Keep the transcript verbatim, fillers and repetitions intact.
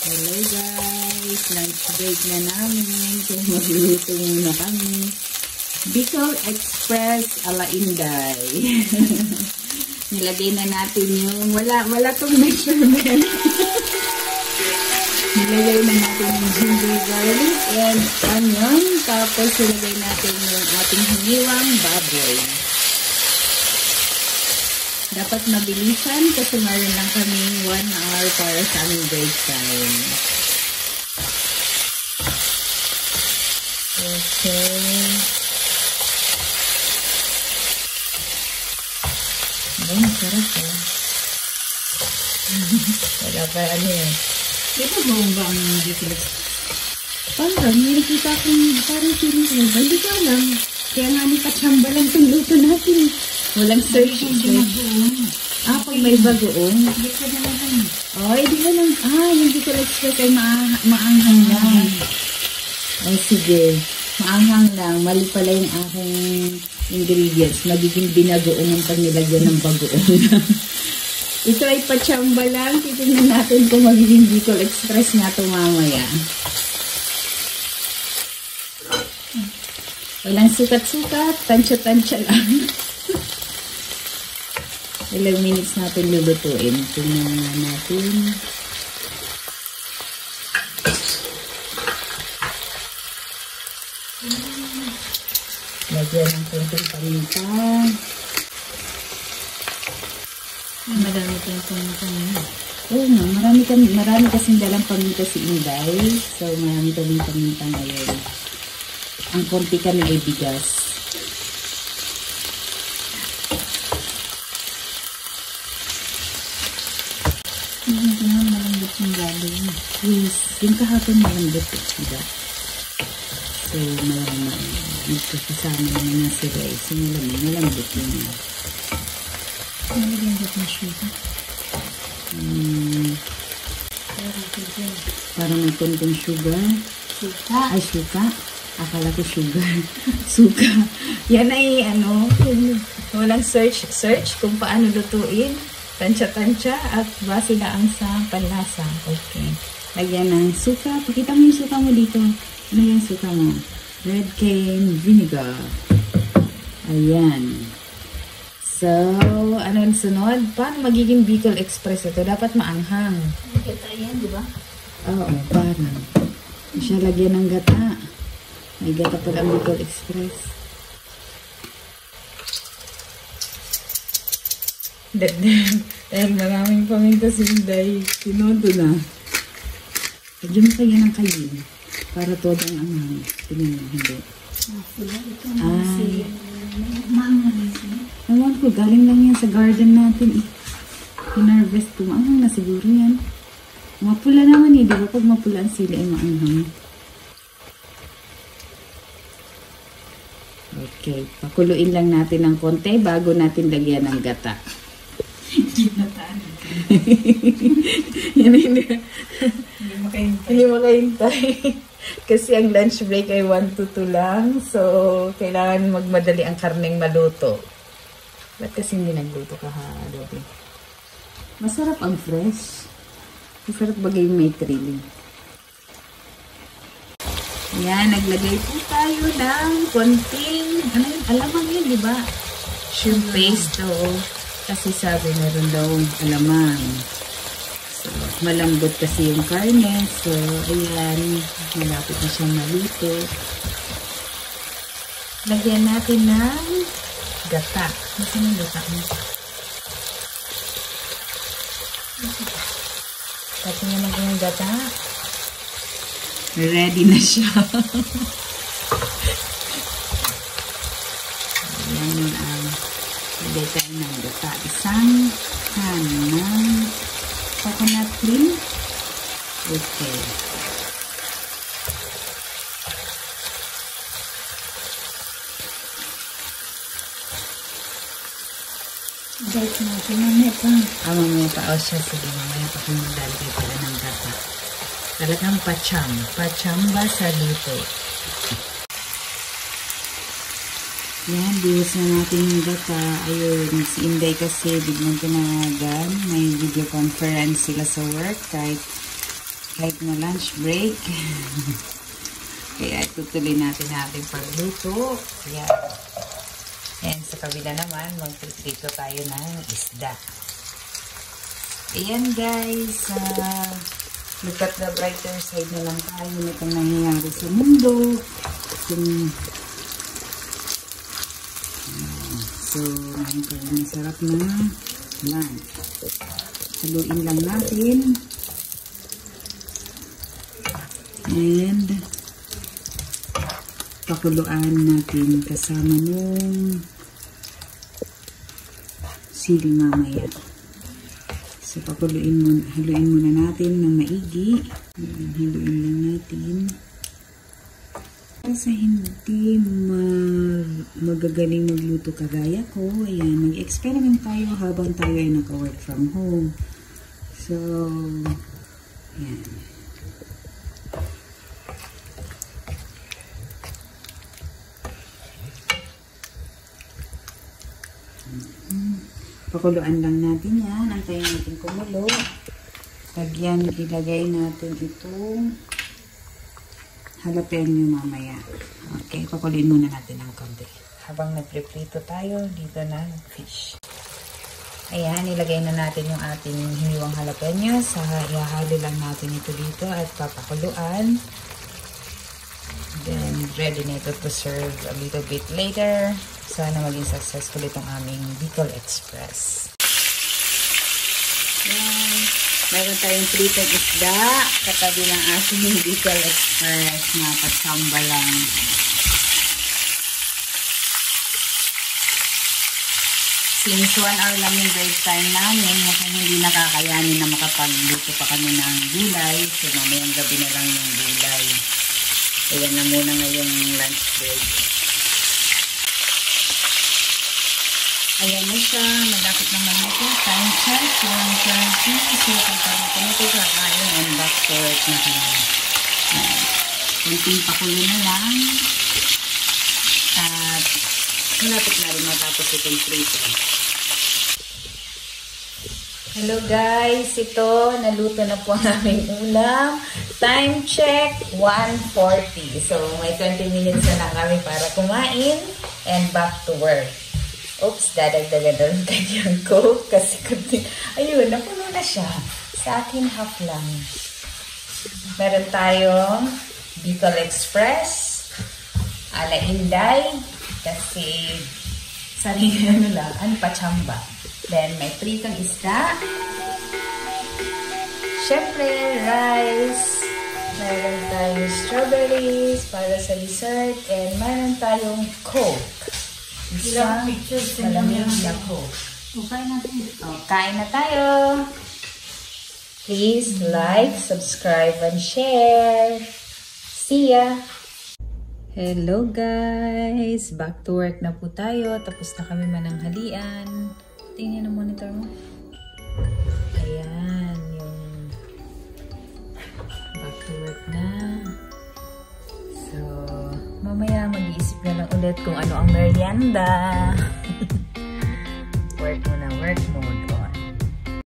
Hello guys, lunch break na namin. Kung magluluto muna kami. Bicol Express ala Inday. Nilagay na natin yung, wala, wala tong measurement. Nilagay na natin yung ginger, garlic, and onion. Tapos nilagay natin yung ating hiniwang baboy. Dapat mabilisan kasi meron lang kami one hour para sa aming break time. Okay. Ay, sarap eh. Wala pa ano eh. Ito ba ba ang dito? Parang, may nakita akong parang feeling ko. Hindi ko alam. Kaya nga ni Pachamba lang itong luto natin. Walang search. Ah, pag may bagoong. Hindi ka na lang. Oh, hindi ko lang. Ah, hindi ko expect ay ma maanghang lang. Oh, sige. Maanghang lang. Mali pala yung aking ingredients. Magiging binagoong ang panilagyan ng bagoong. Ito ay Pachamba lang. Titignan natin kung magiging Bicol Express nga ito mamaya. Walang sukat-sukat. Tansya-tansya lang. Ilang minutes natin lulutuin. Tingnan nga natin. Lagyan ng konting paminta. Madami tayong paminta. Oo nga, marami, marami kasing dalang paminta si Inday. So, marami kaming paminta ngayon. Ang konti kami ay bigas. Hindi naman malambot yung galing. Yes, yung kahapon malambot. Diba? So, malamang nagkakasama naman na sila. So, malamang malambot yun. Nalagyan ba ng sugar? Hmm, parang may konting sugar. Suka. Ay, suka. Akala ko sugar. Suka. Yan ay ano, walang search, search kung paano lutuin. Tansya-tansya at base lang sa panlasa. Okay. Lagyan ng suka. Pakita mo yung suka mo dito. Ano yung suka mo? Red cane vinegar. Ayan. So, ano ang sunod? Paano magiging Bicol Express ito? Dapat maanghang. Gata yan, di ba? Oo, parang. Siya lagyan ng gata. May gata pala ang Bicol Express. Dagdag. Dahil maraming paminta si Inday. Sinodo na. Lagyan mo kayo ng kayin. Para todo ang anghang. Tingnan mo, hindi. Ah, sila. Ito Ay. na siya. Maangan siya. Ewan ko, galing lang yan sa garden natin. Eh. Pinarvest ko. Maanghang na siguro yan. Mapula naman eh. Di ba pag mapula ang sila ay maanghang. Okay. Pakuluin lang natin ng konti bago natin lagyan ng gata. Ginataan. Yan hindi. Hindi makahintay. Hindi makahintay. Kasi ang lunch break ay one to two lang. So, kailangan magmadali ang karneng maluto. Ba't kasi hindi nagluto ka ha, Adobe? Masarap ang fresh. Masarap bagay may trailing. Yan, naglagay po tayo ng konting, ano yun, alamang yun, di ba? Shrimp paste to. Kasi sabi meron daw alamang. So, malambot kasi yung karne. So, ayan, malapit na siyang maluto. Lagyan natin ng gata. Nasaan yung gata mo? Tapos nga lagyan yung gata. Ready na siya. Ayan yun ang lagay tayo ng gata. Isang can ng coconut cream. Okay. Dahil natin mamaya pa. Ah, mamaya pa. O siya, sige. Mamaya pa kung maglalagay pala ng gata. Talagang pacham. Pachamba sa luto. Yan, bihos na natin yung gata. Ayun, si Inday kasi biglang tinawagan. May video conference sila sa work. Kahit kahit na lunch break. Kaya tutuloy natin ating pagluto. Yan. And sa kabila naman, magprito tayo ng isda. Ayan guys, uh, look at the brighter side na lang tayo nitong nangyayari sa mundo. Kung, uh, so, ito ang sarap na lunch. Haluin lang natin. And pakuluan natin kasama nung sili mamaya. So, pakuluin muna, haluin muna natin ng maigi. Haluin lang natin. Sa hindi mag magagaling magluto kagaya ko, ayan, mag-experiment tayo habang tayo ay naka-work from home. So, ayan. Pakuluan lang natin yan. Antayin natin kumulo. Lagyan, ilagay natin itong jalapeno mamaya. Okay, pakuluin muna natin ng konti. Habang nagpriprito tayo dito ng fish. Ayan, ilagay na natin yung ating hiniwang jalapeno. Sa ihahalo lang natin ito dito at papakuluan. Then, ready na ito to serve a little bit later. Sana maging successful itong aming Bicol Express. Yan. Meron tayong pritong isda. Katabi ng ating Bicol Express na patsamba lang. Since one hour lang yung break time namin, mukhang hindi nakakayanin na makapagluto pa kami ng gulay. So, mamayang gabi na lang yung gulay. Ayan na muna ngayong lunch break. Ayan na siya. Malapit naman ito. Time check. one twenty. So, pagkaluto nito, kakain and back to work na kami. Kunting pakulo na lang. At malapit na rin matapos itong prito. Hello guys. Ito, naluto na po ang aming ulam. Time check, one forty. So, may twenty minutes na lang kami para kumain and back to work. Oops, dadagdagan na rin kanyang coke kasi kunti. Ayun, napuno na siya. Sa akin, half lang. Meron tayong Bicol Express, ala Inday, kasi sarili ano lang, ang patsamba. Then, may pritong isda. Syempre, rice. Meron tayong strawberries para sa dessert. And meron tayong coke. Isang malamig na coke. Kain na tayo. Oh, kain na tayo. Please like, subscribe, and share. See ya! Hello guys! Back to work na po tayo. Tapos na kami mananghalian. Tingnan ang monitor mo. Ayan. Yung back to work na. So, mamaya mag-iisip na lang ulit kung ano ang merienda. Work muna, work mode.